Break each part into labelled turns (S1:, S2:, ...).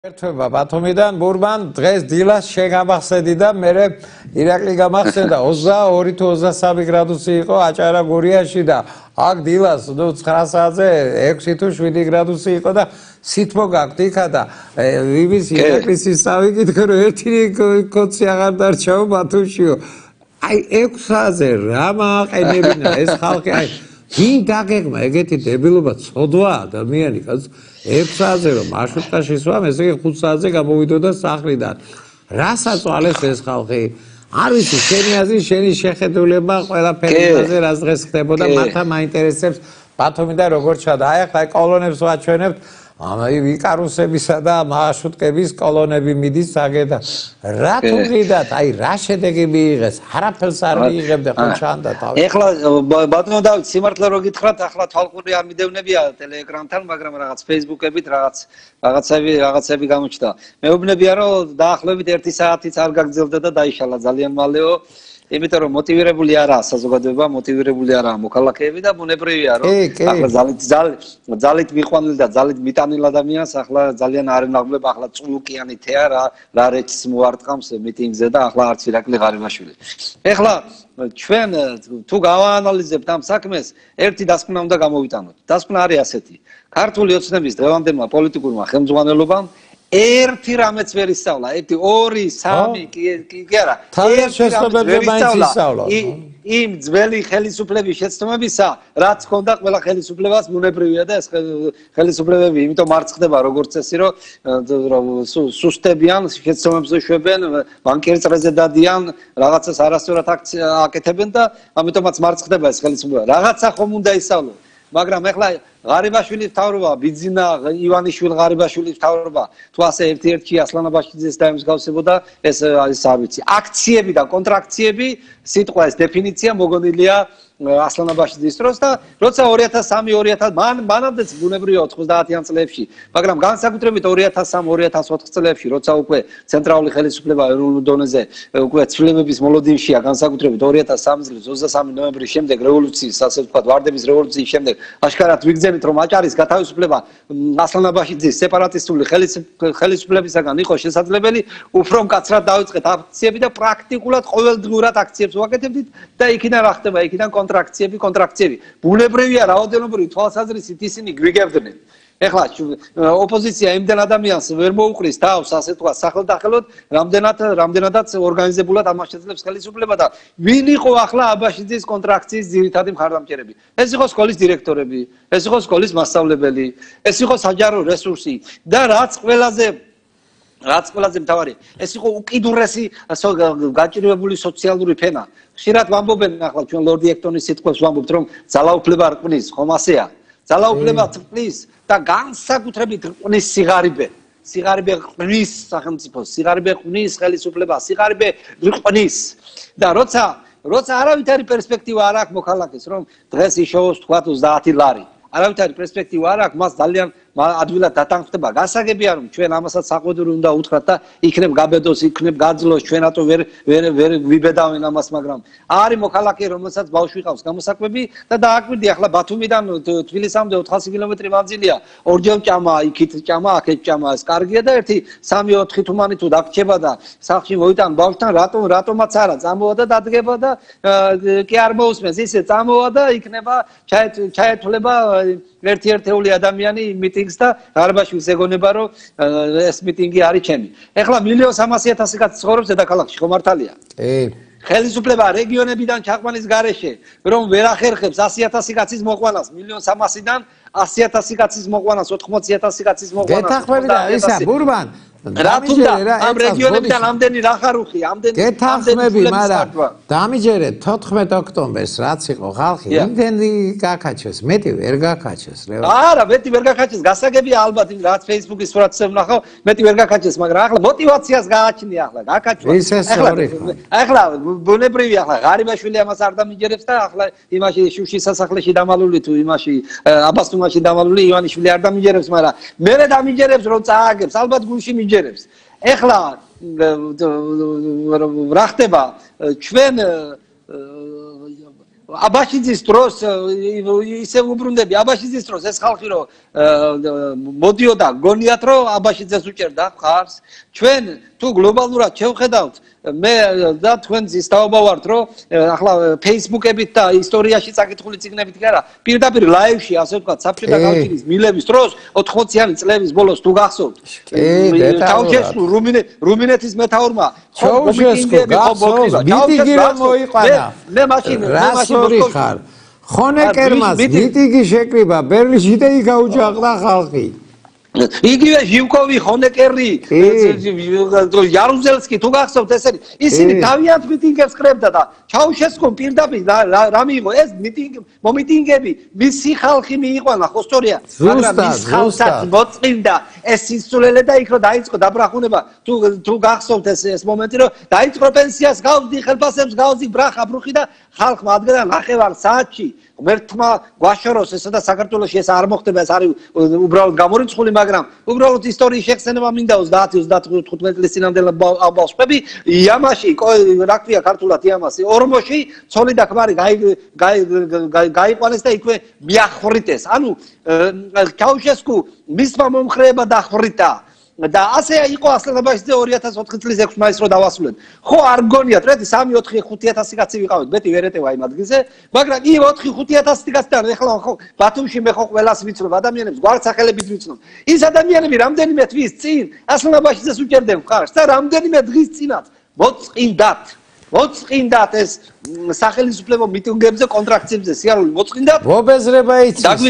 S1: ერთვება ბათუმიდან ბურბან დღეს დილას შეგამახსენდი და მე ირაკლი გამახსენდა 22 თუ 23 გრადუსი იყო აჭარა გურიაში და აქ დილას 9 საათზე 6 თუ 7 გრადუსი იყო და სითბო გაქვთ იქა და იმის ირაკლის ისავიკითხე რომ ერთი კოცი აღარ დარჩაო ბათუმშიო აი 6 საათზე რა მაყენებინა ეს ხალხი აი ვინ დაგეგმა ეგეთი დებილობა წოდვა ადამიანი კაც 6 საათზე რომ მარშრუტკაში სვამ ესე იგი 5 საათზე გამოვიდოდა სახლიდან რა საწვალეს ეს ხალხი არ ვიცი შენი აზრი შენი შეხედულება ყველაფერზე რა დღეს ხდებოდა მათა მაინტერესებს ბათუმიდან როგორ ჩადა აი ახლა კოლონებს ვაჩვენებთ აი ვიკარუსებისა და მარშრუტკების კოლონები მიდის საგედა რატო გიდათ აი რა შედეგი მიიღეს არაფერს არ მიიღებდა ხო ჩანდა თავი
S2: ეხლა ბატონო დავით სიმართლე რო გითხრათ ახლა თვალყური არ მიდევნებია ტელეეკრანთან მაგრამ რაღაც Facebook-ებით რაღაცები გამოჩნდა მეუბნებია რომ დაახლოებით 1 საათიც არ გაგრძელდა და დაიშალა ძალიან მალეო იმიტომ რომ მოტივირებული არაა საზოგადოება, მოტივირებული არაა მოქალაქეები და ბუნებრივია რომ ახლა ძალით მიყვანილ და ძალით მიტანილ ადამიანს ახლა ძალიან არენაღმლებ ახლა წულუკიანი თეა რა რეჩს მოარტყამს მიტინგზე და ახლა არც ირაკლი ღარიბაშვილი. ეხლა ჩვენ თუ გავაანალიზებთ ამ საქმეს, ერთი დასკვნა უნდა გამოვიტანოთ. დასკვნა არის ასეთი. ქართული ოცნების დღევანდელმა პოლიტიკურმა ხელმძღვანელობამ ერთი რამეც ვერ ისწავლა, 1, 2, 3 კი არა. იმ ძველი ხელისუფლების შეცდომებისა, რაც ჰქონდა ყველა ხელისუფლებას ბუნებრივია და ეს ხელისუფლებები იმიტომ მარცხ ხდება როგორც წესი, რომ სუსტებიან, შეცდომებს შვებენ, ბანკირის წრეზე დადიან, რაღაცას არასწორად აკეთებენ და ამიტომაც მარცხ ხდება ეს ხელისუფლება. რაღაცა ხომ უნდა ისწავლო, მაგრამ ეხლა ღარიბაშვილის მთავრობა, ბიძინა ივანიშვილ ღარიბაშვილის მთავრობა, თუ ასე ერთ-ერთი ასლანაბაშიძეს დაემსგავსებოდა, ეს არ ვიცი. აქციები და კონტრაქციები, სიტყვა ეს დეფინიცია მოგონილია ასლანაბაშიძის დროს და როცა 2003-2000 მანამდეც ბუნებრივია 90-იან წლებში, მაგრამ განსაკუთრებით 2003-2004 წლებში, როცა უკვე ცენტრალური ხელისუფლება ეროვნულ დონეზე უკვე ცვლილებების მოლოდინშია, განსაკუთრებით 2003 წლის 23 ნოემბრის შემდეგ რევოლუციის, ასე ვთქვათ, ვარდების რევოლუციის შემდეგ, აშკარად ვიგრძენით, რომ აჭარის გათავისუფლება ასლანაბაშიძის სეპარატისტული ხელისუფლებისაგან იყო შესაძლებელი, უფრო მკაცრად დავიწყეთ აქციები და პრაქტიკულად ყოველდღურად აქციებს ვაკეთებდით და იქიდან რა ხდება, იქიდან კონტრაქციები. ბუნებრივია რაოდენობრივი თვალსაზრისით ისინი გვიგებდნენ. ეხლა ოპოზიცია იმდენ ადამიანს ვერ მოუყრის თავს, ასე თქვა, სახელდახელოდ, რამდენადაც ორგანიზებულად ამას შეძლებს ხელისუფლება და ვინ იყო ახლა აბაშიძის კონტრაქციის ძირითადი მხარდამჭერები? ეს იყო სკოლის დირექტორები, ეს იყო სკოლის მასწავლებელი, ეს იყო საჯარო რესურსი და რაც ყველაზე მთავარი, ეს იყო უკიდურესი გაჭირვებული სოციალური ფენა. ხშირად ვამბობენ ახლა ჩვენ ლორდი ექტონის სიტყვებს ვამბობთ რომ ძალაუფლება რყნის, ხომ ასეა? ძალაუფლება რყნის და განსაკუთრებით რყნის სიღარიბე ყნის სახელმწიფოს, სიღარიბე ყნის ხელისუფლებას, სიღარიბე რყნის და როცა არავითარი პერსპექტივა არ აქვს მოქალაქეს რომ დღეს იშოვოს თქვა 30 ლარი არავითარი პერსპექტივა არ აქვს მას ძალიან ადვილად დათანხმდება. გასაგებია რომ ჩვენ ამასაც საყდური უნდა უთხრათ და იქნებ გაბედოს, იქნებ გაძლოს, ჩვენ რატო ვერ ვიბედავენ ამას, მაგრამ არის მოქალაქე, რომელსაც ბავშვი ყავს გამოსაკვები და დააკვირდი ახლა ბათუმიდან თბილისამდე 400 კილომეტრი მანძილია. ორჯერ ჭამა, იქით ჭამა, აქეთ ჭამა, ეს კარგია და 1-3-4 თუმანი თუ დაგჭება და სახლში მოიტან ბავშვთან, რატომაც არა, წამოვა და დადგება და კი არ მოусმენს, ისე წამოვა და იქნება ჩაეთვლება ერთ-ერთეული ადამიანი მიტინგს და ღარიბაშვილს ეგონება რომ ეს მიტინგი არის ჩემი. ეხლა 1,300,000 კაცი ცხოვრობს დედაქალაქში, ხო მართალია? კი. ხელისუფლება რეგიონებიდან ჩაყვანის გარეშე, რომ ვერ ახერხებს 100,000 კაცის მოყვანას, 1,300,000-დან 100,000 კაცის მოყვანას, 80,000 კაცის მოყვანას.
S1: გეთახმები და ისა ბურბან
S2: დამიჯერე რა ამ რეგიონებიდან ამდენი რახარუხი, ამდენი
S1: გეთახმები, მაგრამ დამიჯერე 14 ოქტომბერს რაც იყო ხალხი, იმდენი გაკაჩეს, მეტი ვერ გაკაჩეს, რა.
S2: არა, მეტი ვერ გაკაჩეს, გასაგებია ალბათ, რაც Facebook-ის სურათზე ვნახავ, მეტი ვერ გაკაჩეს, მაგრამ ახლა მოტივაციას გააჩნია ახლა, გაკაჩვა. ახლა ბუნებრივია ახლა ღარიბაშვილი ამას არ დამიჯერებს და ახლა იმაში შუშის სასახლეში დამალული თუ იმაში აბასთუმანში დამალული ივანიშვილი არ დამიჯერებს, მაგრამ მე დამიჯერებს რომ წააგებს, ალბათ გულში მიჯერებს. ეხლა რა ხდება ჩვენ აბაშიძის დროს ისე უბრუნდები აბაშიძის დროს ეს ხალხი რომ მოდიოდა გონიათ რომ აბაშიძეს უჭერდა ხარს ჩვენ თუ გლობალურად შევხედავთ მე და თქვენ ზისთაობა ვართ რომ ახლა Facebook-ებით და ისტორიაში წაკითხული წიგნებით კი არა პირდაპირ ლაივში ასე ვთქვათ საბჭოთა კავშირის მილების დროს 80-იანი წლების ბოლოს თუ გახსოვთ ჩაუშესკუ რუმინეთის მეთაურმა
S1: ჩაუშესკუ გახსოვს მიტინგი რომ მოიყვანა მე მაშინ ხარ ხონეკერმას მიტინგი შეკრიბა ბერლინში და იქ გაუჯაყდა ხალხი
S2: იგივე ჟივკოვი ხონეკერი იარუზელსკი თუ გახსოვთ ესენი ისინი თავიანთ მიტინგებს კრებდა და ჩაუშესკომ პირდაპირ რა მიიღო ეს მომიტინგები მისი ხალხი მიიყვანა ხო სწორია მაგრამ ის ხალხსაც მოწმინდა ეს სისულელე და იქ რომ დაიწყო დაბრახუნება თუ გახსოვთ ეს მომენტი რომ დაიწყო პენსიას გავზდი ხელფასებს გავზდი ბრახა ბრუხი და ხალხმა ადგედა ნახევარ საათში ღმერთმა გვაშოროს ესა და საქართველოში ეს არ მოხდება ეს არის უბრალოდ გამორიცხული მაგრამ უბრალოდ ისტორიის შეხსენება მინდა 30-35 წლის წინამდელ ბავშვები იამაში რა ქვია ქართულად იამასი ორმოში ცოლი და ქმარი გაიყვანეს და იქვე მიახვრიტეს ანუ ჩაუშესკუ მისმა მომხრეება დახვრიტა და ასე იყო ასლანაბაშიძე 2004 წლის 6 მაისს რო დავასრულეთ. ხო არ გონიათ, რედი 3-4-5000 კაცი ვიყავით, მეტი ვერ ეტევა იმ ადგილზე, მაგრამ კი 4-5000 კაცთან ეხლა ხო ბათუმში მე ხო ყველას ვიცნობ ადამიანებს, გვარცახელებით ვიცნობ. ის ადამიანები რამდენიმე თვის წინ ასლანაბაშიძეს უჭერდნენ ხარს და რამდენიმე დღის წინაც მოწყინდათ ეს სახელმწიფო მიტინგებზე, კონტრაქციებზე, სიარული მოწყინდათ.
S1: მობეზრება იცის,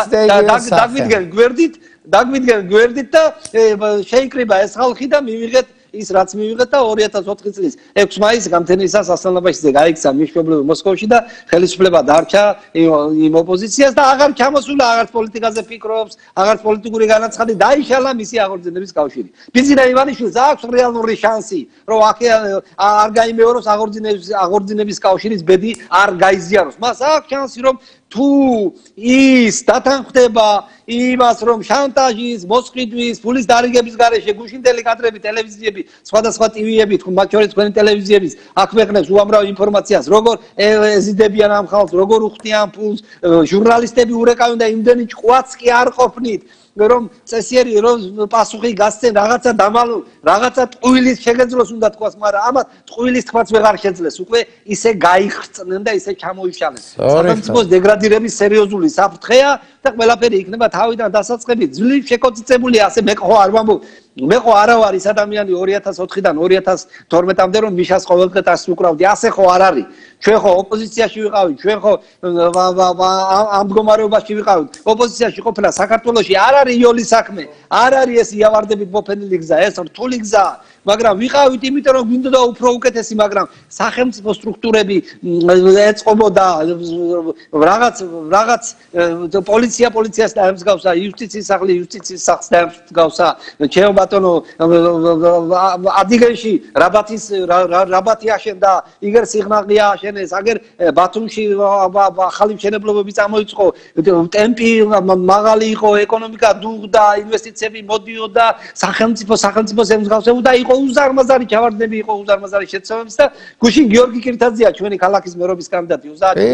S2: დაგვიდგენ გვერდით და შეიკრიბა ეს ხალხი და მივიღეთ ის რაც მივიღეთ და 2004 წლის 6 მაისს გამთენისას ასლანაბაშიძე გაიქცა მშობლები მოსკოვში და ხელისუფლება დარჩა იმ ოპოზიციას და აღარ ჩამოსულა აღარც პოლიტიკაზე ფიქრობს, აღარც პოლიტიკური განაცხადი დაიშალა მისი აღორძინების კავშირი. ბიზინა ივანიშვილს აქვს რეალური შანსი, რომ არ გაიმეოროს აღორძინების კავშირის ბედი არ გაიზიაროს. მას აქვს შანსი რომ თუ ის დათანხმდება იმას რომ შანტაჟის, მოსყიდვის, ფულის დარიგების გარეშე გუშინდელი კადრები, ტელევიზიები, სხვადასხვა ტივიები, მათ შორის თქვენი ტელევიზიების აქვეყნებს უამრავ ინფორმაციას, როგორ ეზიდებიან ამ ხალხს, როგორ უხდიან ფულს, ჟურნალისტები ურეკავენ და იმდენი ჭყვაც კი არ ყოფნით. რომ წესიერი რომ პასუხი გასცენ რაღაცა დამალულ რაღაცა ტყუილის შეგეძლოს უნდა თქვას მაგრამ ამათ ტყუილის თქვაც ვეღარ შეძლეს უკვე ისე გაიხრწნენ და ისე ჩამოიშალენ სახელმწიფოს დეგრადირების სერიოზული საფრთხეა და ყველაფერი იქნება თავიდან დასაწყებით ძლივ შეკოწიწებულია ასე მე ხო არ ვამბობ მე ხო არა ვარ ის ადამიანი 2004-დან 2012-მდე რომ მიშას ყოველდღე დასს უკრავდი ასე ხო არ არის ჩვენ ხო ოპოზიციაში ვიყავით ჩვენ ხო ამ მდგომარეობაში ვიყავით ოპოზიციაში ყოფნა საქართველოში არ არის იოლის საქმე არ არის ეს იავარდებით მოფენილი გზა ეს რთული გზაა მაგრამ ვიყავით იმიტომ რომ გვინდოდა უფრო უკეთესი მაგრამ სახელმწიფო სტრუქტურები ეწყობოდა რაღაც პოლიციას დაემსგავსა იუსტიციის სახლს დაემსგავსა ჩემო ბატონო ადიგენში რაბათი აშენდა იგერ სიღნაღია აშენეს აგერ ბათუმში ახალი მშენებლობები წამოიწყო ტემპი მაღალი იყო ეკონომიკა დუღდა ინვესტიციები მოდიოდა სახელმწიფოს ემსგავსებოდა იყო უზარმაზარი ჩავარდნები იყო უზარმაზარი შეცდომების და გუშინ გიორგი კირთაძეა ჩვენი ქალაქის მერობის კანდიდატი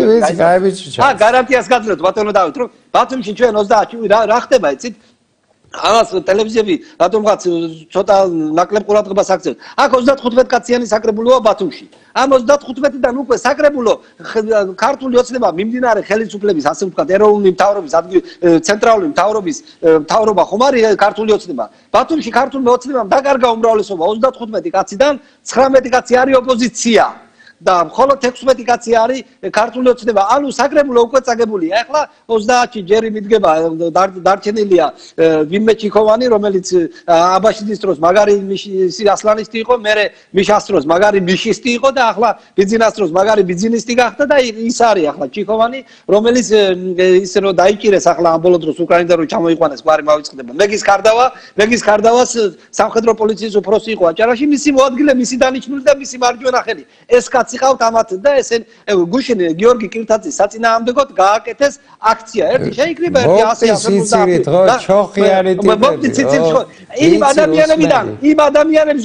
S2: გარანტიას გაძლევთ ბატონო დავით რომ ბათუმში ჩვენ 30 რა ხდება იცით ამას ტელევიზიები რატომღაც ცოტა ნაკლებ ყურადღებას აქცევთ. აქ 35 კაციანი საკრებულოა ბათუმში. ამ 35-დან უკვე საკრებულო ქართული ოცნება მიმდინარე ხელისუფლების, ასე ვთქვათ, ეროვნული მთავრობის, ცენტრალური მთავრობის მთავრობა ხომ არის ქართული ოცნება. ბათუმში ქართული ოცნებამ დაკარგა უმრავლესობა 35 კაციდან 19 კაცი არის ოპოზიცია. და მხოლოდ 16 კაცი არის ქართული ოცნება. ანუ საკრებულო უკვე წაგებულია. ახლა 30-ში ჯერი მიდგება დარჩენილია ვინმე ჩიქოვანი, რომელიც აბაშიძის დროს მაგარი ასლანისტი იყო, მერე მიშას დროს მაგარი მიშისტი იყო და ახლა ბიძინას დროს მაგარი ბიძინისტი გახდა და ის არის ახლა ჩიქოვანი, რომელიც ისე რომ დაიჭირეს ახლა ამ ბოლო დროს უკრაინიდან რომ ჩამოიყვანეს გვარი მავიწყდება. მეგის კარდავას სამხედრო პოლიციის უფროსი იყო აჭარაში, მისი მოადგილე, მისი დანიშნული და მისი მარჯვენა ხელი. ეს როდესაც იყავთ ამათ და ესენ გუშინ გიორგი კირთაძის საწინააღმდეგოდ გააკეთეს აქცია. ერთი შეიკრიბა, ერთი 100 იმ ადამიანების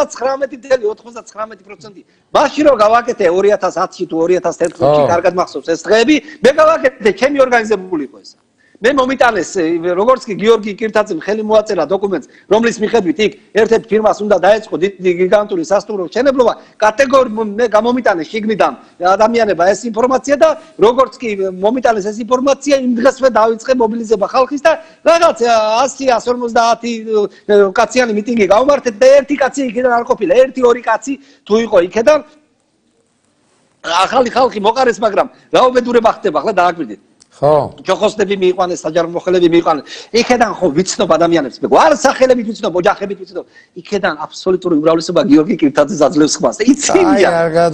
S2: 99.99% მაშინ რომ გავაკეთე 2010-ში თუ 2011-ში კარგად მახსოვს ეს დღეები, მე გავაკეთე ჩემი ორგანიზებული იყო ეს. მე მომიტანეს როგორც კი გიორგი კირთაძემ ხელი მოაწერა დოკუმენტს, რომლის მიხედვით იქ ერთ-ერთ ფირმას უნდა დაეწყო დიდი გიგანტური სასტუმრო მშენებლობა, კატეგორიულად მე გამომიტანე შიგნიდან ადამიანებმა ეს ინფორმაცია და როგორც კი მომიტანეს ეს ინფორმაცია, იმ დღესვე დაიწყე მობილიზება ხალხის და რაღაც 100-150 კაციანი მიტინგი გავმართეთ და ერთი კაცი იქიდან არ ყოფილა, 1-2 კაცი თუ იყო იქიდან ახალი ხალხი მოყარეს, მაგრამ რაუბედურება ხდება, ახლა დააკვირდით.
S1: ხო
S2: ჯოხოსტები მიიყვანეს, საჯარო მოხელეები მიიყვანეს. იქედან ხო ვიცნობ ადამიანებს, მე არ სახელებით ვიცნობ, ოჯახებით ვიცნობ. იქედან აბსოლუტური უმრავლესობა გიორგი კირთაძეს აძლევს ხმას და იცინიან.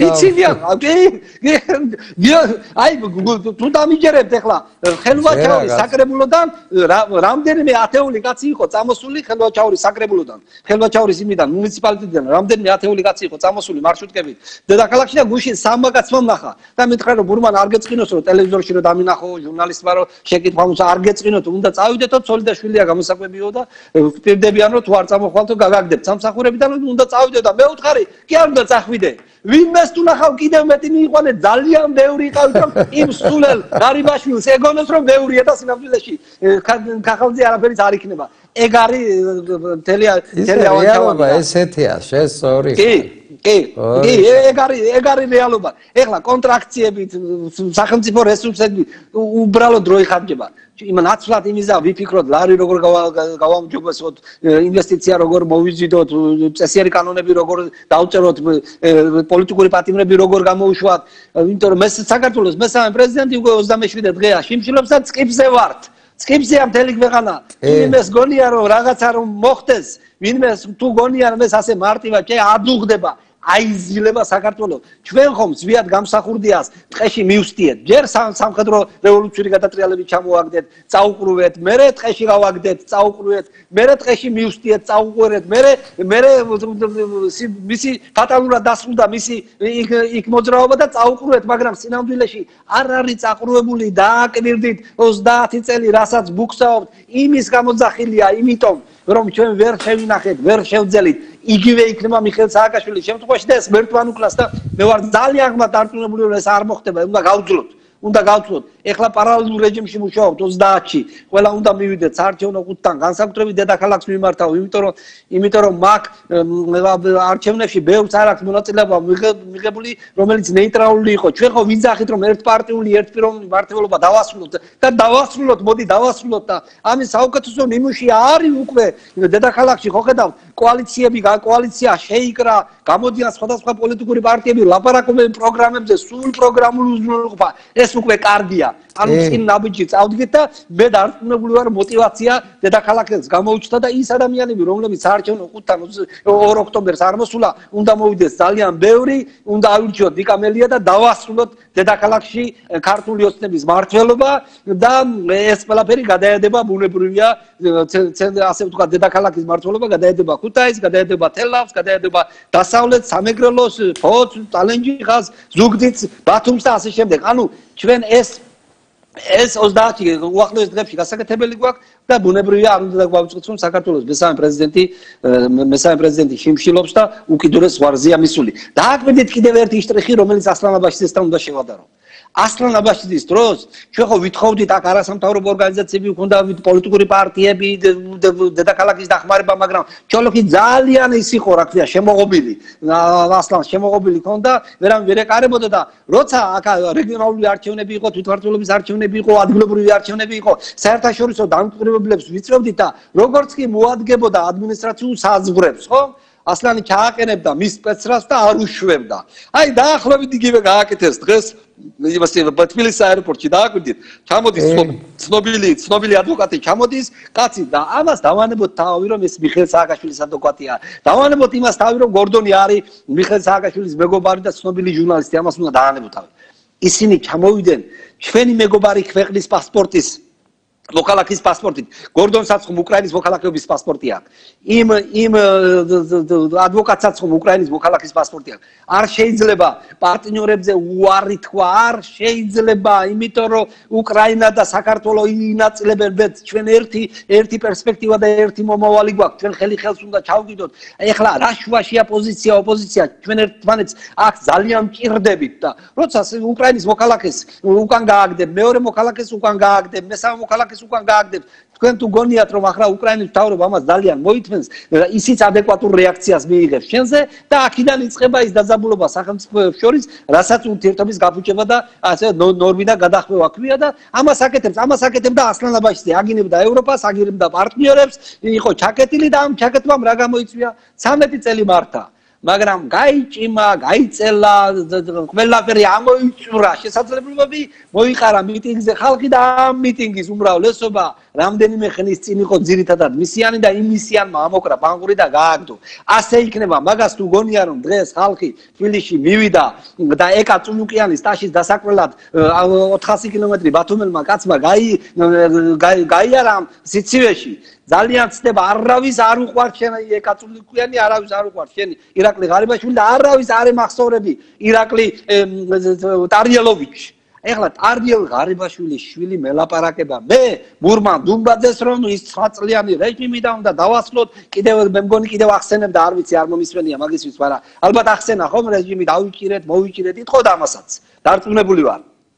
S2: აი თუ დამიჯერებთ ახლა ხელვაჩაურის საკრებულოდან რამდენიმე ათეული კაცი იყო წამოსული ხელვაჩაურის საკრებულოდან. ხელვაჩაურის იმიდან მუნიციპალიტეტიდან რამდენიმე ათეული კაცი იყო წამოსული მარშრუტკებით. დედაქალაქში და გუშინ სამმა კაცმა ნახა და მითხრა რომ ბურმან არ გეწყინოს რომ ტელევიზორში რომ დამინახო ჟურნალისტმა რომ შეკითხვა არ გეწყინოთ, უნდა წავიდეთო, ცოლიშვილია გამოსაკვებიო და ვპირდებიან რომ თუ არ წამოხვალთო გაგაგდებთ სამსახურებიდან, უნდა წავიდე და მე ვთხარი, კი არ უნდა წახვიდე. ვინმეს თუ ნახავ კიდევ მეტი მიიყვანე, ძალიან ბევრი იყავით რომ იმ სულელ გარიბაშვილს ეგონოს რომ ბევრია და სინამდვილეში ქაღალდზე არაფერიც არ იქნება. ეგ არის
S1: რეალობა ესეთია, შესწორი.
S2: კი, ეგ არის რეალობა. ეხლა კონტრაქციებით, სახელმწიფო რესურსებით უბრალოდ რო იხარჯება. იმ ნაცვლად იმისა ვიფიქროთ, ლარი როგორ გავამჯობესოთ, ინვესტიცია როგორ მოვიზიდოთ, წესიერი კანონები როგორ დავწეროთ, პოლიტიკური პატიმრები როგორ გამოუშვათ, იმიტომ რომ მე საქართველოს მესამე პრეზიდენტი უკვე 27 დღეა შიმშილობს და წკიფზე ვართ. წკიფზეა მთელი ქვეყანა. ვინმეს გონია რომ რაღაცა რომ მოხდეს, ვინმეს თუ გონია რომ ეს ასე მარტივად ადუღდება, აიზილება საქართველოს. ჩვენ ხომ ზვიად გამსახურდიას ტყეში მივსდიეთ. ჯერ სამხედრო რევოლუციური გადატრიალებით ჩამოაგდეთ, წაუყრუეთ, მერე ტყეში გავაგდეთ, წაუყრუეთ, მერე ტყეში მივსდიეთ, წაუყურეთ, მერე მისი ფატალურად დასრულდა მისი იქ მოძრაობა და წაუყრუეთ, მაგრამ სინამდვილეში არ არის წაყრუებული, დააკვირდით 30 წელი, რასაც ბუქსაობთ, იმის გამოძახილია, იმიტომ რომ ჩვენ ვერ შევინახეთ, ვერ შევძელით, იგივე იქნება მიხეილ სააკაშვილის შემთხვევაში და ეს მერტვან უკლას და მე ვარ ძალიან ღმრთ დარწმუნებული რომ ეს არ მოხდება, უნდა გავძლოთ. უნდა გავწვოთ. ეხლა პარალელურ რეჟიმში მუშაობთ 30-ში. ყველა უნდა მივიდეთ საარჩევნო ყუთთან, განსაკუთრებით დედაქალაქს მიმართავ, იმიტომ რომ მაგ არჩევნებში ბევრს არ აქვს მონაწილეობა მიღებული, რომელიც ნეიტრალური იყო. ჩვენ ხო ვიძახით რომ ერთპარტიული, ერთპიროვნული მმართველობა დავასრულოთ და დავასრულოთ, მოდი დავასრულოთ და ამის საუკეთესო ნიმუში არის უკვე დედაქალაქში ხო ხედავთ, კოალიცია შეიკრა, გამოდიან სხვადასხვა პოლიტიკური პარტიები, ლაპარაკობენ პროგრამებზე, სულ პროგრამული უზრუნველყოფა. ეს უკვე კარგია. ანუ წინ ნაბიჯი წავდგეთ და მე დარწმუნებული ვარ мотиваცია დედაქალაქს გამოუჩნდა და ის ადამიანები რომლებიც საარჩევნო ყუთთან 2 ოქტომბერს არ მოსულა, უნდა მოვიდეს ძალიან ბევრი, უნდა აირჩიოთ დიკამელია და დავასრულოთ დედაქალაქში ქართული ოცნების მმართველობა და ეს ყველაფერი გადაედება ბუნებრივია, ასე ვთქვათ, დედაქალაქის მმართველობა გადაედება ქუთაისს, გადაედება თელავს, გადაედება დასავლეთს, სამეგრელოს, ფოთს, ტალენჯიხას, ზუგდიდს, ბათუმს და ასე შემდეგ. ანუ ჩვენ ეს 30 უახლოეს დღეებში გასაკეთებელი გვაქვს და ბუნებრივია არ უნდა დავიწყოთ რომ საქართველოს მესამე პრეზიდენტი შიმშილობს და უკიდურეს ზღვარზეა მისული. დააკვირდით კიდევ ერთი შტრიხი, რომელიც ასლან აბაშიძესთან უნდა შევადარო. ასლან აბაშიძის დროს ჩვენ ხო ვითხოვდით აქ არასამთავრობო ორგანიზაციები ჰქონდა, პოლიტიკური პარტიები, დედაქალაქის დახმარება, მაგრამ ჩოლოქი ძალიან ის იყო, რა ქვია, შემოღობილი. ასლანს შემოღობილი ჰქონდა, ვერ ეკარებოდა და როცა აქ რეგიონალური არჩევნები იყო, თვითმმართველობის არჩევნები იყო, ადგილობრივი არჩევნები იყო, საერთაშორისო დამკვირვებლებს ვიწევდით და როგორც კი მოადგებოდა ადმინისტრაციულ საზღვრებს, ხო? ასლანი ჩააყენებდა მის სპეცრას და არ უშვებდა. აი დაახლოებით იგივე გააკეთეს დღეს თბილისის აეროპორტში დააკვირდით, ჩამოდის ცნობილი ადვოკატი, ჩამოდის კაცი და ამას დავანებოთ თავი რომ ეს მიხეილ სააკაშვილის ადვოკატია. დავანებოთ იმას თავი რომ გორდონი არის მიხეილ სააკაშვილის მეგობარი და ცნობილი ჟურნალისტი, ამას უნდა დავანებოთ თავი. ისინი ჩამოვიდნენ ჩვენი მეგობარი ქვეყნის პასპორტის მოქალაქის პასპორტით. გორდონ საცხომ უკრაინის მოქალაქეობის პასპორტი აქვს. იმ ადვოკატსაც უკრაინის მოქალაქის პასპორტი აქვს. არ შეიძლება პარტნიორებზე უარი თქვა, არ შეიძლება, იმიტომ რომ უკრაინა და საქართველო ინაწილებენ ჩვენ ერთი პერსპექტივა და ერთი მომავალი გვაქვს. ჩვენ ხელს უნდა ჩავგიდოთ. ეხლა რა შუაშია პოზიცია, ოპოზიცია, ჩვენ ერთმანეთს აქ ძალიან მჭირდებით და როცა უკრაინის მოქალაქეს უკან გააგდებ, მეორე მოქალაქეს უკან გააგდებ, მესამე მოქალაქეს უკან გააგდებს. თქვენ თუ გონიათ რომ ახლა უკრაინის მთავრობა ამას ძალიან მოითმენს, ისიც ადეკვატურ რეაქციას მიიღებს ჩვენზე და აქედან იწყება ის დაძაბულობა სახელმწიფოებს შორის, რასაც ურთიერთობის გაფუჭება და ასე ნორმი და გადახვევა ქვია და ამას აკეთებდა ასლან აბაშიძე, აგინებდა ევროპას, აგინებდა პარტნიორებს, იყო ჩაკეტილი და ამ ჩაკეტვამ რა გამოიწვია? 13 წელი მართა. მაგრამ გაიჭიმა, გაიწელა, ყველაფერი ამოიწურა, შესაძლებლობები მოიყარა მიტინგზე ხალხი და ამ მიტინგის უმრავლესობა რამდენიმე ხნის წინ იყო ძირითადად მისიანი და იმ მისიანმა ამოკრა ბანკური და გააგდო. ასე იქნება, მაგას თუ გონია რომ დღეს ხალხი თბილისში მივიდა და ეკა წუნუკიანის ტაშის დასაკვირად 400 კილომეტრი ბათუმელმა კაცმა გაიარა სიცივეში. ძალიან ცდება, არავის არ უყვარს შენ ეკა წუნუკიანი, არავის არ უყვარს შენი ირაკლი ღარიბაშვილი და არავის არ ემახსოვრები ირაკლი ტარიელოვიჩი. ეხლა ტარიელ ღარიბაშვილის შვილი მელაპარაკება მე მურმან დუმბაძეს რომ ის 9 წლიანი რეჟიმი და უნდა დავასრულოთ კიდევ მე მგონი კიდევ ახსენებ და არ ვიცი არ მომისმენია მაგისთვის მაგრამ ალბათ ახსენა ხომ რეჟიმი დავიჭირეთ მოვიჭირეთ იტყოდა ამასაც დარწმუნებული ვარ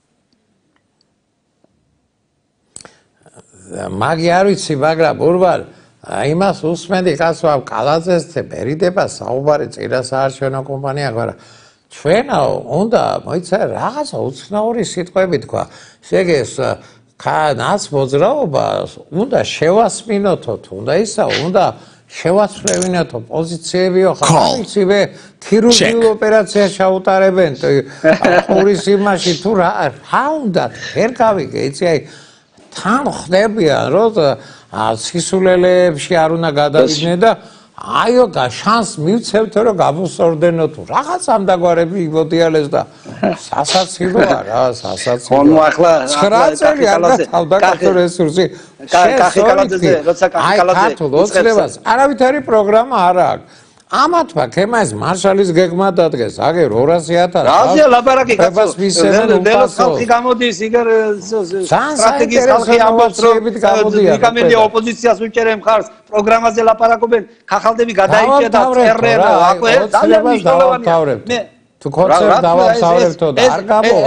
S1: მაგი არ ვიცი მაგრამ ურვალ იმას უსმენდი კაცო კალაძეს ბერიდება საუბარი წინასაარჩევნო კომპანია მაგრამ ჩვენა უნდა მოიცა რაღაცა უცნაური სიტყვები თქვა შეგეს კანას მოძრაობა უნდა შევასმინოთოთ უნდა ისა უნდა შევასწრებინოთო პოზიციებიო ხალხივე ქირურგიულ ოპერაციას ჩაუტარებენ ყურის იმაში თუ რა უნდა ვერ გავიგე იცი აი თან ხდებიან რომ სისულელეებში არ უნდა გადავიდნენ და აიო შანს მივცევთ რომ გამოსორდენო თუ რაღაც ამ დაგვარები იმოდიალეს და სასაცილოა რა სასაცილო
S2: ხომ ახლა
S1: 9 წელი არ გათავდა კახი რესურსი
S2: კახი კალაძეზე როცა კახი კალაძე
S1: არავითარი პროგრამა არ აქვს ამათმა ქემაის მარშალის გეგმა დადგეს აგერ 200,000
S2: რაზეა ლაპარაკი კაცო დელოს ხალხი გამოდის იგერ სტრატეგიის ხალხი ამბობს რომ იკამენია ოპოზიციას უჭერენ მხარს პროგრამაზე ლაპარაკობენ ხახალდები გადაიჭია და წერენ აკვე ძალიან მნიშვნელოვანია
S1: თუ კონცერტ დავამთავრებთო და არ გამო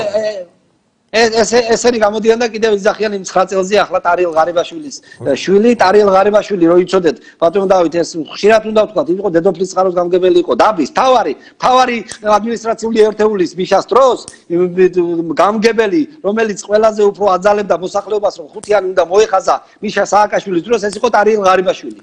S2: ესენი გამოდიან და კიდევ იძახიან იმ 9 წელზე ახლა ტარიელ ღარიბაშვილის შვილი ტარიელ ღარიბაშვილი რო იცოდეთ ბატონ დავით ეს ხშირად უნდა ვთქვათ იყო დედოფლის წყაროს გამგებელი იყო დაბის თავარი ადმინისტრაციული ერთეულის მიშას დროს გამგებელი რომელიც ყველაზე უფრო აძალებდა მოსახლეობას რომ ხუთიანი უნდა მოეხაზა მიშა სააკაშვილის დროს ეს იყო ტარიელ ღარიბაშვილი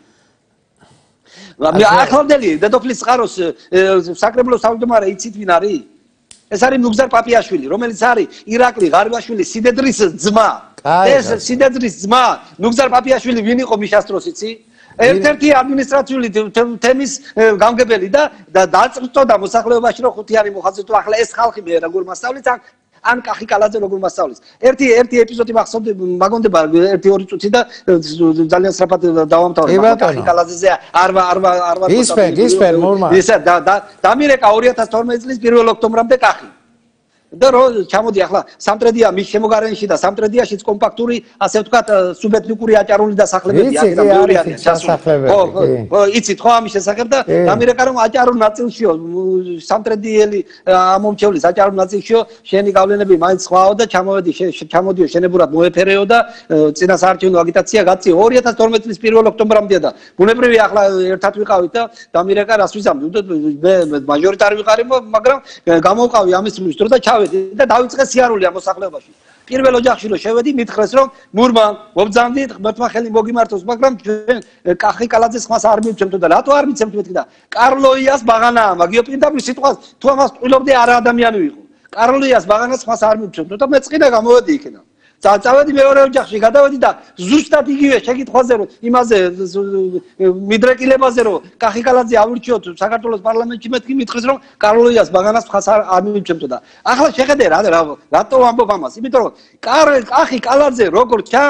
S2: ახლანდელი დედოფლის წყაროს საკრებულოს თავმჯდომარე იცით ვინ არის ეს არის ნუგზარ პაპიაშვილი, რომელიც არის ირაკლი ღარიბაშვილის სიდედრის ძმა. ეს სიდედრის ძმა, ნუგზარ პაპიაშვილი ვინ იყო მიშას დროს იცი? ერთ-ერთი ადმინისტრაციული თემის გამგებელი და დაწყწოდა მოსახლეობაში რომ ხუთიანი მოხაზეთ ახლა ეს ხალხი მე როგორ მასწავლით ან კახი კალაძე როგორ მასწავლის. ერთი ეპიზოდი მაგონდება 1-2 წუთი და ძალიან სწრაფად დავამთავრებ კახი კალაძეზე არ
S1: ისპენ მურმა.
S2: ისა დამირეკა 2012 წლის 1 ოქტომბრამდე კახი. და რო ჩამოდი ახლა სამტრედია მის შემოგარენში და სამტრედიაშიც კომპაქტური ასე ვთქვათ სუბეთნიკური აჭარული დასახლებები აქ და მეორე არის
S1: დასახლებები.
S2: ხო, იცით ხო ამის შესახებ და დამირეკა რომ აჭარულ ნაწილშიო სამტრედიელი ამომრჩევლის აჭარულ ნაწილშიო შენი გავლენები მაინც ხვაო და ჩამოდიო შენებურად მოეფერეო და წინასაარჩევნო აგიტაცია გაწიო 2012 წლის 1 ოქტომბრამდე და ბუნებრივია ახლა ერთად ვიყავით და დამირეკა რას ვიზამდი მე მაჟორიტარი ვიყარი მაგრამ გამოვყავი ამის მინისტრო და და დაიწყე სიარული მოსახლეობაში. პირველ ოჯახში რო შევედი, მითხრეს რომ მურმა მობძანდით, მართლა ხელი მოგიმართოს, მაგრამ კახი კალაძეს ხმას არ მივცემთო და რატო არ მიცემთ მეთქი და კარლოიას ბაღანაა, მაგიო პირდაპირ სიტყვას თუ ამას ყვილობდი არა ადამიანი ვიყო. კარლოიას ბაღანას ხმას არ მივცემთო და მე წინა გამოვედი იქიდან. წავედი მეორე ოჯახში, გადავედი და ზუსტად იგივე შეკითხვაზე რომ იმაზე მიდრეკილებაზე რომ კახი კალაძე ავირჩიოთ საქართველოს პარლამენტში მეთქი მითხრეს რომ კარლოიას ბაღანას ხმას არ მივცემთო და ახლა შეხედე რატო ამბობ ამას? იმიტომ რომ კახი კალაძე როგორ ჩანს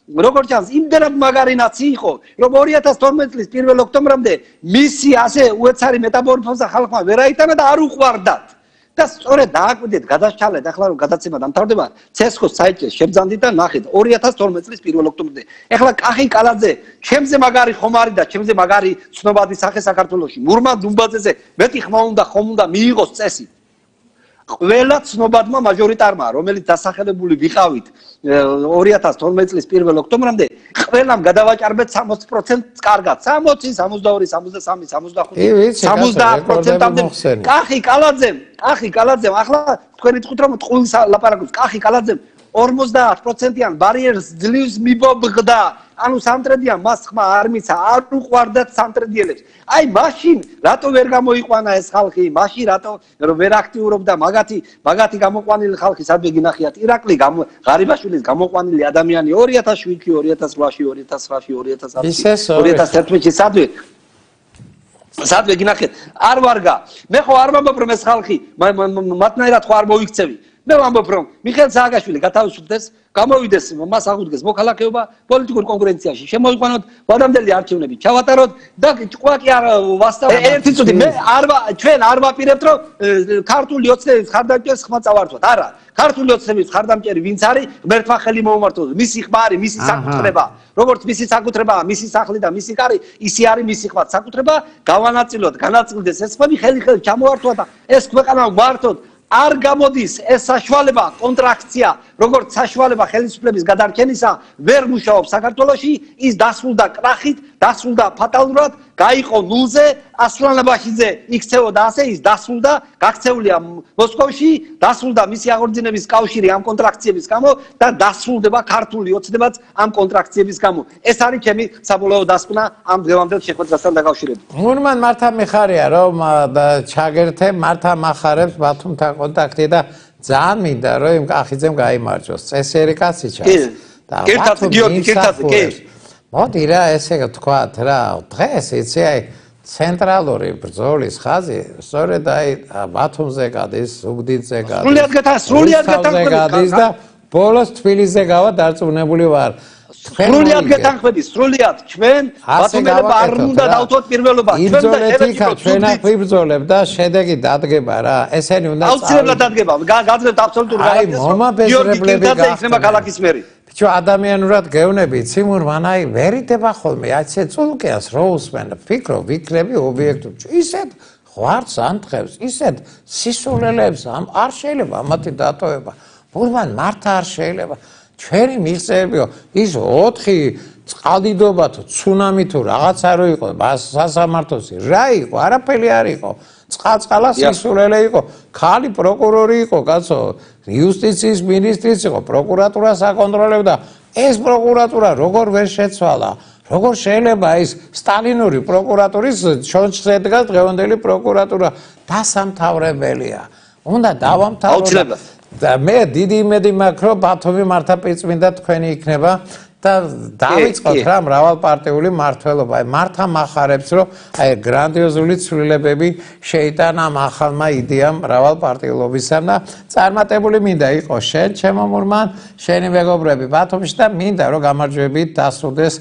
S2: როგორც ჩანს, იმდენად მაგარი ნაცი იყო, რომ 2012 წლის 1 ოქტომბრამდე მისი ასე უეცარი მეტამორფოზა ხალხმა ვერ აიტანა და არ უყვარდათ. და სწორედ დააკვირდით, გადასჩალეთ, ახლა რომ გადაცემა დამთავრდება, ცესკოს საიტზე შებძანდით და ნახეთ 2012 წლის 1 ოქტომბრამდე. ახლა კახი კალაძე, ჩემზე მაგარი ხომ არის და ჩემზე მაგარი ცნობადი სახე საქართველოში. მურმან დუმბაძეზე მეტი ხმა უნდა ხომ უნდა მიიღოს წესი. ყველა ცნობადმა მაჟორიტარმა, რომელიც დასახელებული ვიყავით 2012 წლის 1 ოქტომბრამდე, ყველამ გადავაჭარბეთ 60%-ს კარგად. 60, 62, 63, 65, 70%-ამდე. კახი კალაძემ, ახლა თქვენი თქვით რომ ტყუილს ლაპარაკობს, კახი კალაძემ 50%-იან ბარიერს ძლივს მიბობღდა. ანუ სამტრედიან მას ხმა არ მიცა, არ უყვარდათ სამტრედიელებს. აი მაშინ რატო ვერ გამოიყვანა ეს ხალხი? მაშინ რატო ვერ აქტიურობდა მაგათი გამოყვანილი ხალხი სადმე გინახიათ? ირაკლი ღარიბაშვილის გამოყვანილი ადამიანი 2007-ში, 2008-ში, 2009-ში, 2011-ში სადმე გინახეთ? არ ვარგა. მე ხო არ ვამბობ რომ ეს ხალხი მათნაირად ხო არ მოიქცევი. მე ვამბობ რომ მიხეილ სააკაშვილი გათავისუფლდეს, გამოვიდეს, მას აღუდგეს მოქალაქეობა პოლიტიკურ კონკურენციაში, შემოიყვანოთ ვადამდელი არჩევნები, ჩავატაროთ და ყვა კი არ ვასწავლე. ერთი წუთი მე ჩვენ არ ვაპირებთ რომ ქართული ოცნების ხარდამჭერს ხმა წავართვათ. არა, ქართული ოცნების ხარდამჭერი ვინც არის, ღმერთმა ხელი მოუმართოს. მისი ხმა არის, მისი საკუთრება. როგორც მისი საკუთრებაა, მისი სახლი და მისი კარი, ისე არის მისი ხმა საკუთრება. გავანაწილოთ, განაწილდეს ეს ხმები, ხელი ჩამოართვა და ეს ქვეყანა ვართოთ. არ გამოდის ეს საშუალება კონტრაქცია, როგორც საშუალება ხელისუფლების გადარჩენისა, ვერ მუშაობს საქართველოში, ის დასრულდა კრახით, დასრულდა ფატალურად, გაიყო ნულზე, ასლანაბაშიძე იქცეოდა ასე, ის დასრულდა, გაქცეულია მოსკოვში, დასრულდა მისი აღორძინების კავშირი ამ კონტრაქციების გამო და დასრულდება ქართული ოცნებაც ამ კონტრაქციების გამო. ეს არის ჩემი საბოლოო დასკვნა ამ დღევანდელ შეხვედრასთან დაკავშირებით.
S1: მურმან მართა მიხარია რომ ჩაგერთე მართა მახარებს ბათუმთან კონტაქტი და ძალიან მინდა რომ იმ კახიძემ გაიმარჯოს. წესიერი კაცი ჩანს.
S2: კირთაძე, გიორგი კირთაძე, კი.
S1: მოდი რა ესე თქვათ რა, დღეს იცი აი ცენტრალური ბრძოლის ხაზი სწორედ აი ბათუმზე გადის, ზუგდიდზე გადის. სრულიად გეთანხმები და ბოლოს თბილისზე გავა დარწმუნებული ვარ.
S2: სრულიად გეთანხმები, სრულიად. ჩვენ ბათუმელებმა არ უნდა დავთოთ პირველობა.
S1: ჩვენ და ჩვენ ვიბრძოლებ და შედეგი დადგება რა. ესენი უნდა
S2: აუცილებლად დადგება. გაძლევთ აბსოლუტურ
S1: გადაწყვეტილებას. გიორგი
S2: კირთაძე იქნება ქალაქის მერი.
S1: ბიჭო, ადამიანურად გევნები, ციმურმან აი ვერ იდება ხოლმე, ასე წულკიანს რო უსმენ, ფიქრო, ვიქრები ობიექტურ. ისეთ ღვარს ანთხევს, ისეთ სისულელებს არ შეიძლება ამათი დატოვება. მურმან მართა არ შეიძლება. ჩვენი მიღწევებიო, ის 4 წყალდიდობა თუ ცუნამი თუ რაღაცა რო იყო, სასამართლოსი რა იყო, არაფერი არ იყო. წყალ-წყალა სისულელე იყო, ხალი პროკურორი იყო, კაცო, იუსტიციის მინისტრიც იყო, პროკურატურას აკონტროლებდა. ეს პროკურატურა როგორ ვერ შეცვალა? როგორ შეიძლება ის სტალინური პროკურატურის ჩონჩხზე დგას დღევანდელი პროკურატურა? დასამთავრებელია. უნდა დავამთავროთ. და მე დიდი იმედი მაქვს, რომ ბათუმი მართა პიწმინდა თქვენი იქნება და დავიწყოთ რა მრავალპარტიული მმართველობა. აი მართა მახარებს, რომ აი გრანდიოზული ცვლილებები შეიტანა ამ ახალმა იდეამ მრავალპარტიულობისამ და წარმატებული მინდა იყოს შენ, ჩემო მურმან, შენი მეგობრები ბათუმში და მინდა რომ გამარჯვებით დასრულდეს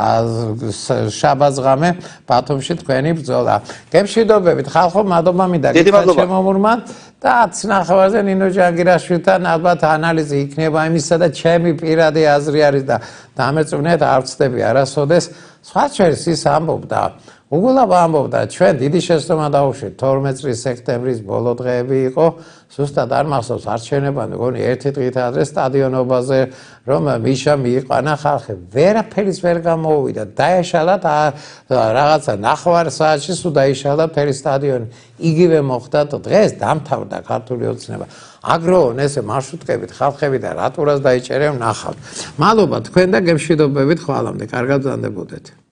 S1: შაბათს-ღამე ბათუმში თქვენი ბრძოლა. გემშვიდობებით, ხალხო, მადლობა მინდა გითხრათ ჩემო მურმან. და ცნახევარზე ნინო ჯანგირაშვილთან ალბათ ანალიზი იქნება იმისა და ჩემი პირადი აზრი არის და დამეწუნეთ არ ვწდები არასოდეს სხვა ჩვენს ის ამბობდა უგულაბა ამბობდა ჩვენ დიდი შეცდომა დავუშვით 12 წლის სექტემბრის ბოლო დღეები იყო ზუსტად არ მახსოვს არჩევნებამდე მგონი ერთი დღით ადრე სტადიონობაზე რომ მიშა მიიყვანა ხალხი ვერაფერიც ვერ გამოუვიდა დაეშალა რაღაცა 9 საათში სულ დაიშალა მთელი სტადიონი იგივე მოხდა დღეს დამთავრდა ქართული ოცნება აგროვონ ესე მარშრუტკებით ხალხები და რატურას დაიჭერენ ნახავთ მადლობა თქვენ და გემშვიდობებით ხვალამდე კარგად ვზანდებოდეთ